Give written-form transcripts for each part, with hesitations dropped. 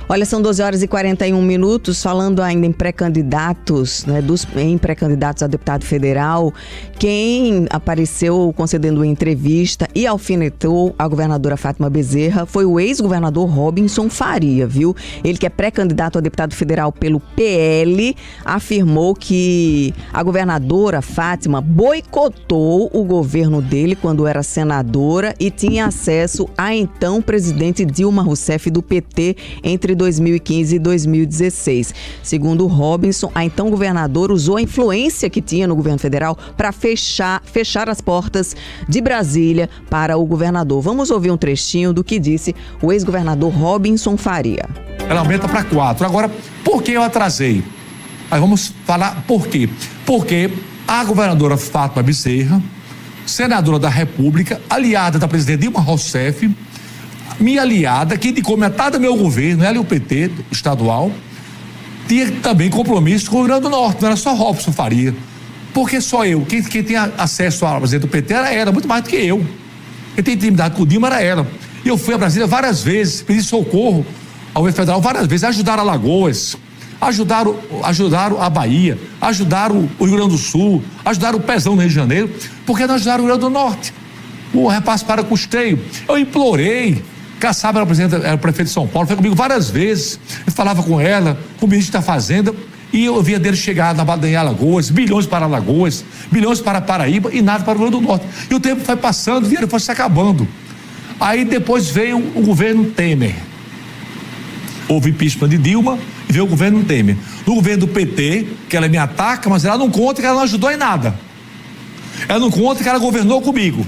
Olha, são 12 horas e 41 minutos, falando ainda em pré-candidatos, né, em pré-candidatos a deputado federal, quem apareceu concedendo uma entrevista e alfinetou a governadora Fátima Bezerra foi o ex-governador Robinson Faria, viu? Ele, que é pré-candidato a deputado federal pelo PL, afirmou que a governadora Fátima boicotou o governo dele quando era senadora e tinha acesso a então presidente Dilma Rousseff do PT entre 2015 e 2016. Segundo Robinson, a então governadora usou a influência que tinha no governo federal para fechar as portas de Brasília para o governador. Vamos ouvir um trechinho do que disse o ex-governador Robinson Faria. Ela aumenta para 4. Agora, por que eu atrasei? Aí vamos falar por quê. Porque a governadora Fátima Bezerra, senadora da República, aliada da presidente Dilma Rousseff, minha aliada, que indicou metade do meu governo, ela e o PT estadual, tinha também compromisso com o Rio Grande do Norte, não era só Robinson Faria. Porque só eu, quem tinha acesso à presidente do PT era ela, muito mais do que eu. Quem tem intimidade com o Dilma era ela. E eu fui a Brasília várias vezes, pedi socorro ao governo federal várias vezes, ajudaram Alagoas, ajudaram a Bahia, ajudaram o Rio Grande do Sul, ajudaram o Pezão no Rio de Janeiro, porque não ajudaram o Rio Grande do Norte. O repasse para custeio. Eu implorei. Kassab era o prefeito de São Paulo, foi comigo várias vezes, eu falava com ela, com o ministro da Fazenda, e eu via dele chegar em Alagoas, bilhões para Alagoas, bilhões para Paraíba e nada para o Rio Grande do Norte. E o tempo foi passando, o dinheiro foi se acabando. Aí depois veio o governo Temer. Houve impeachment de Dilma e veio o governo Temer. No governo do PT, que ela me ataca, mas ela não conta que ela não ajudou em nada. Ela não conta que ela governou comigo.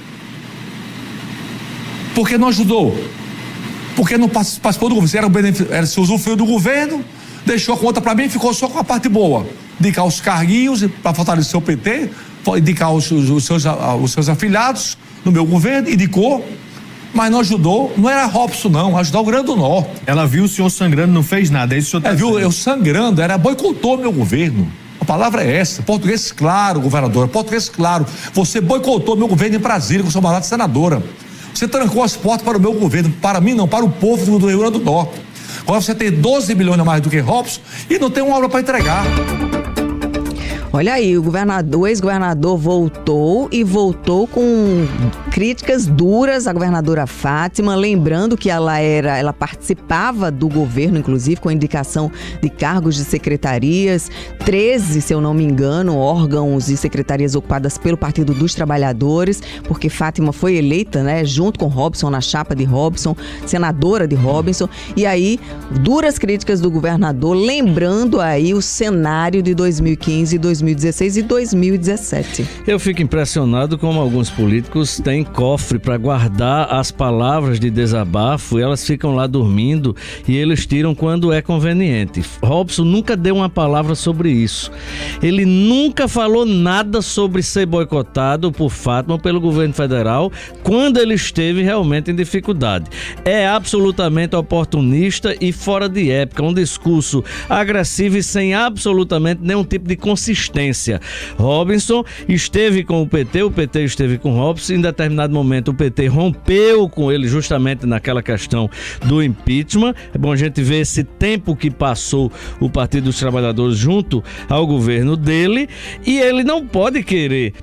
Por que não ajudou? Porque não participou do governo. Era se usufruiu do governo, deixou a conta para mim e ficou só com a parte boa. Indicar os carguinhos para fortalecer o PT, indicar os seus afiliados no meu governo, indicou, mas não ajudou. Não era Robson, não, ajudou o Rio Grande do Norte. Ela viu o senhor sangrando, não fez nada. É isso que o senhor viu eu sangrando, boicotou meu governo. A palavra é essa, português claro, governadora, português claro. Você boicotou meu governo em Brasília com seu mandato de senadora. Você trancou as portas para o meu governo, para mim não, para o povo do Rio Grande do Norte. Agora você tem 12 bilhões a mais do que Robson e não tem uma obra para entregar. Olha aí, o ex-governador voltou com críticas duras à governadora Fátima, lembrando que ela participava do governo, inclusive, com a indicação de cargos de secretarias, 13, se eu não me engano, órgãos e secretarias ocupadas pelo Partido dos Trabalhadores, porque Fátima foi eleita, né, junto com Robson, na chapa de Robson, senadora de Robson, e aí, duras críticas do governador, lembrando aí o cenário de 2015 e 2016 e 2017. Eu fico impressionado como alguns políticos têm cofre para guardar as palavras de desabafo, e elas ficam lá dormindo e eles tiram quando é conveniente. Robson nunca deu uma palavra sobre isso. Ele nunca falou nada sobre ser boicotado por Fátima, pelo governo federal, quando ele esteve realmente em dificuldade. É absolutamente oportunista e fora de época, um discurso agressivo e sem absolutamente nenhum tipo de consistência. Robinson esteve com o PT esteve com Robson, em determinado momento o PT rompeu com ele justamente naquela questão do impeachment. É bom a gente ver esse tempo que passou o Partido dos Trabalhadores junto ao governo dele, e ele não pode querer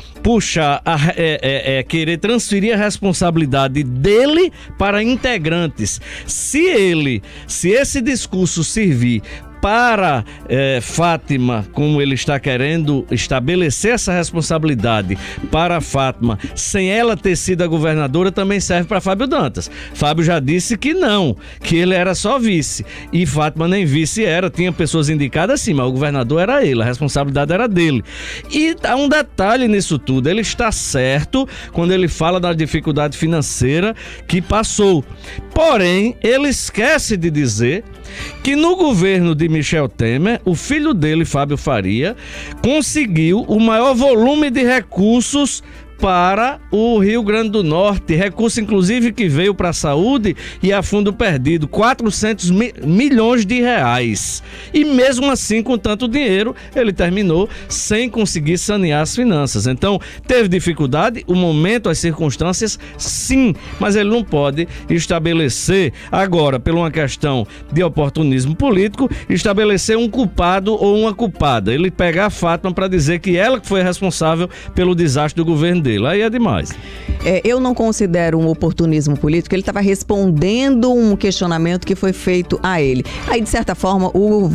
querer transferir a responsabilidade dele para integrantes. Se esse discurso servir para Fátima, como ele está querendo estabelecer essa responsabilidade para Fátima, sem ela ter sido a governadora, também serve para Fábio Dantas. Fábio já disse que não, que ele era só vice, e Fátima nem vice era, tinha pessoas indicadas sim, mas o governador era ele, a responsabilidade era dele. E há um detalhe nisso tudo, ele está certo quando ele fala da dificuldade financeira que passou, porém ele esquece de dizer que no governo de Michel Temer, o filho dele, Fábio Faria, conseguiu o maior volume de recursos para o Rio Grande do Norte, recurso inclusive que veio para a saúde e a fundo perdido, 400 milhões de reais. E mesmo assim, com tanto dinheiro, ele terminou sem conseguir sanear as finanças. Então, teve dificuldade, o momento, as circunstâncias, sim, mas ele não pode estabelecer agora, por uma questão de oportunismo político, estabelecer um culpado ou uma culpada. Ele pegar a Fátima para dizer que ela foi responsável pelo desastre do governo dele. Aí é demais. Eu não considero um oportunismo político. Ele estava respondendo um questionamento que foi feito a ele. Aí, de certa forma, o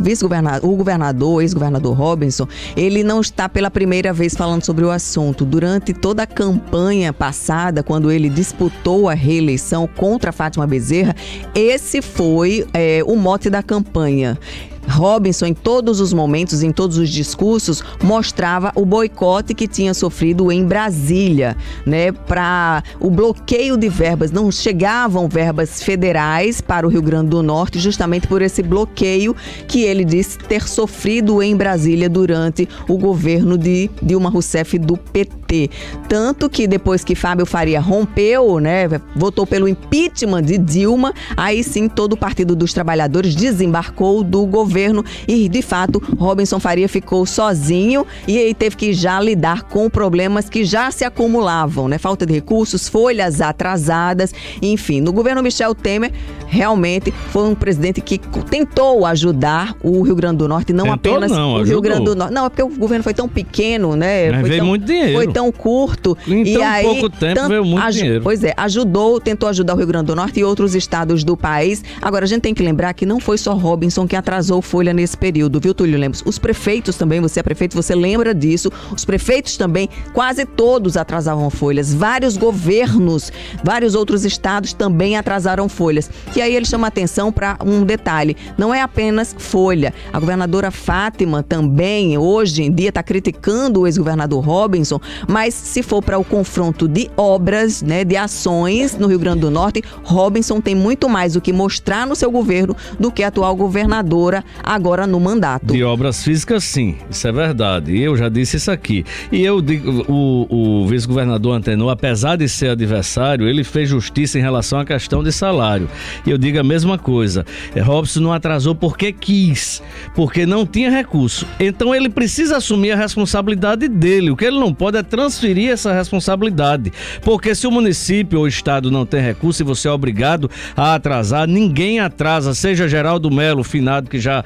ex-governador Robinson, ele não está pela primeira vez falando sobre o assunto. Durante toda a campanha passada, quando ele disputou a reeleição contra a Fátima Bezerra, esse foi o mote da campanha. Robinson, em todos os momentos, em todos os discursos, mostrava o boicote que tinha sofrido em Brasília, né, para o bloqueio de verbas. Não chegavam verbas federais para o Rio Grande do Norte, justamente por esse bloqueio que ele disse ter sofrido em Brasília durante o governo de Dilma Rousseff do PT. Tanto que depois que Fábio Faria rompeu, né, votou pelo impeachment de Dilma, aí sim todo o Partido dos Trabalhadores desembarcou do governo e, de fato, Robinson Faria ficou sozinho e aí teve que já lidar com problemas que já se acumulavam, né? Falta de recursos, folhas atrasadas, enfim. No governo Michel Temer, realmente foi um presidente que tentou ajudar o Rio Grande do Norte, não tentou, apenas não, o ajudou. Rio Grande do Norte. Não, é porque o governo foi tão pequeno, né? Mas veio muito dinheiro. Foi tão curto. Em e tão aí, pouco tempo veio muito dinheiro. Pois é, tentou ajudar o Rio Grande do Norte e outros estados do país. Agora, a gente tem que lembrar que não foi só Robinson que atrasou folha nesse período, viu, Túlio Lemos? Os prefeitos também, você é prefeito, você lembra disso. Os prefeitos também, quase todos atrasavam folhas. Vários governos, vários outros estados também atrasaram folhas. E aí ele chama atenção para um detalhe, não é apenas folha. A governadora Fátima também, hoje em dia, está criticando o ex-governador Robinson, mas se for para o confronto de obras, né, de ações no Rio Grande do Norte, Robinson tem muito mais o que mostrar no seu governo do que a atual governadora agora no mandato. De obras físicas, sim, isso é verdade. Eu já disse isso aqui. E eu digo, o vice-governador Antenor, apesar de ser adversário, ele fez justiça em relação à questão de salário. E eu digo a mesma coisa. Robson não atrasou porque quis, porque não tinha recurso. Então ele precisa assumir a responsabilidade dele. O que ele não pode é transferir essa responsabilidade. Porque se o município ou o estado não tem recurso e você é obrigado a atrasar, ninguém atrasa, seja Geraldo Melo, finado, que já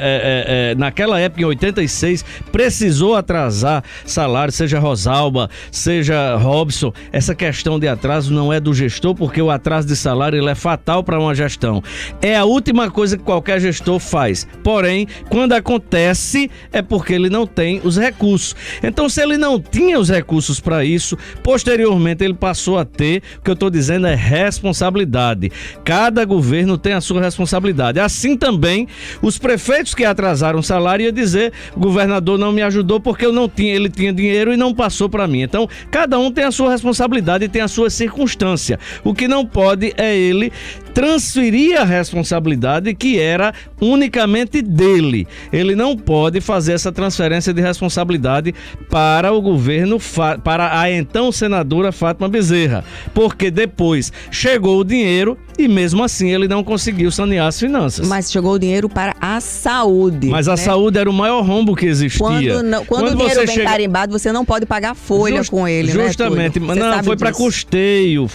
naquela época, em 86, precisou atrasar salário, seja Rosalba, seja Robson. Essa questão de atraso não é do gestor, porque o atraso de salário ele é fatal para uma gestão. É a última coisa que qualquer gestor faz. Porém, quando acontece, é porque ele não tem os recursos. Então, se ele não tinha os recursos para isso, posteriormente ele passou a ter. O que eu estou dizendo é responsabilidade. Cada governo tem a sua responsabilidade. Assim também, os prefeitos que atrasaram o salário ia dizer: o governador não me ajudou porque eu não tinha, ele tinha dinheiro e não passou para mim. Então, cada um tem a sua responsabilidade e tem a sua circunstância. O que não pode é ele transferir a responsabilidade que era unicamente dele. Ele não pode fazer essa transferência de responsabilidade para o governo, para a então senadora Fátima Bezerra, porque depois chegou o dinheiro e mesmo assim ele não conseguiu sanear as finanças. Mas chegou o dinheiro para a saúde. Mas a saúde era o maior rombo que existia. Quando o dinheiro vem carimbado, você não pode pagar folha com ele, justamente, né? Não, foi para custeio,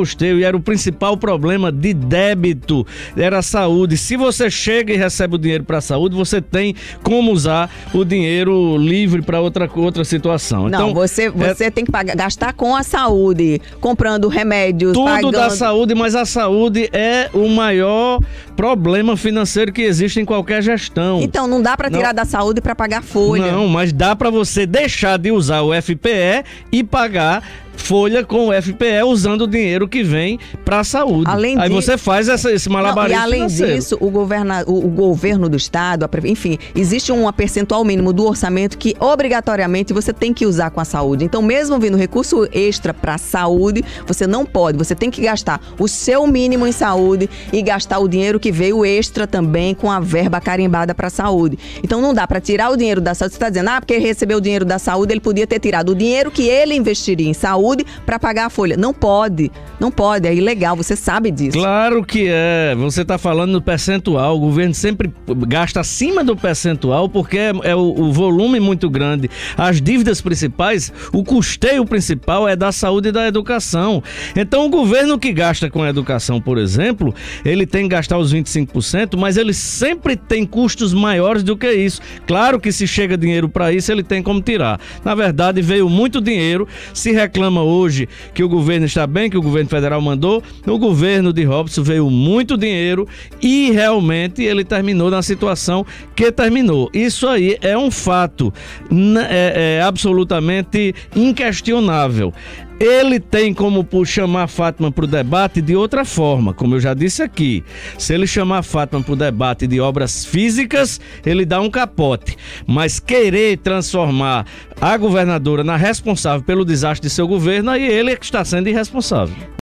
e era o principal problema de débito, era a saúde. Se você chega e recebe o dinheiro para a saúde, você tem como usar o dinheiro livre para outra situação. Não, então, você tem que gastar com a saúde, comprando remédios, tudo pagando... da saúde, mas a saúde é o maior problema financeiro que existe em qualquer gestão. Então, não dá para tirar da saúde para pagar folha. Não, mas dá para você deixar de usar o FPE e pagar folha com o FPE usando o dinheiro que vem para a saúde. Aí você faz esse malabarismo. E além disso, o governo do estado, enfim, existe um percentual mínimo do orçamento que obrigatoriamente você tem que usar com a saúde. Então, mesmo vindo recurso extra para a saúde, você não pode. Você tem que gastar o seu mínimo em saúde e gastar o dinheiro que veio extra também com a verba carimbada para a saúde. Então, não dá para tirar o dinheiro da saúde. Você está dizendo, porque ele recebeu o dinheiro da saúde, ele podia ter tirado o dinheiro que ele investiria em saúde saúde para pagar a folha. Não pode, é ilegal, você sabe disso. Claro que é, você está falando no percentual, o governo sempre gasta acima do percentual porque é o volume muito grande. As dívidas principais, o custeio principal é da saúde e da educação. Então o governo que gasta com a educação, por exemplo, ele tem que gastar os 25%, mas ele sempre tem custos maiores do que isso. Claro que se chega dinheiro para isso, ele tem como tirar. Na verdade, veio muito dinheiro, se reclama hoje que o governo está bem, que o governo federal mandou. No governo de Robson veio muito dinheiro e realmente ele terminou na situação que terminou. Isso aí é um fato, é absolutamente inquestionável. Ele tem como chamar Fátima para o debate de outra forma, como eu já disse aqui. Se ele chamar Fátima para o debate de obras físicas, ele dá um capote. Mas querer transformar a governadora na responsável pelo desastre de seu governo, aí ele é que está sendo irresponsável.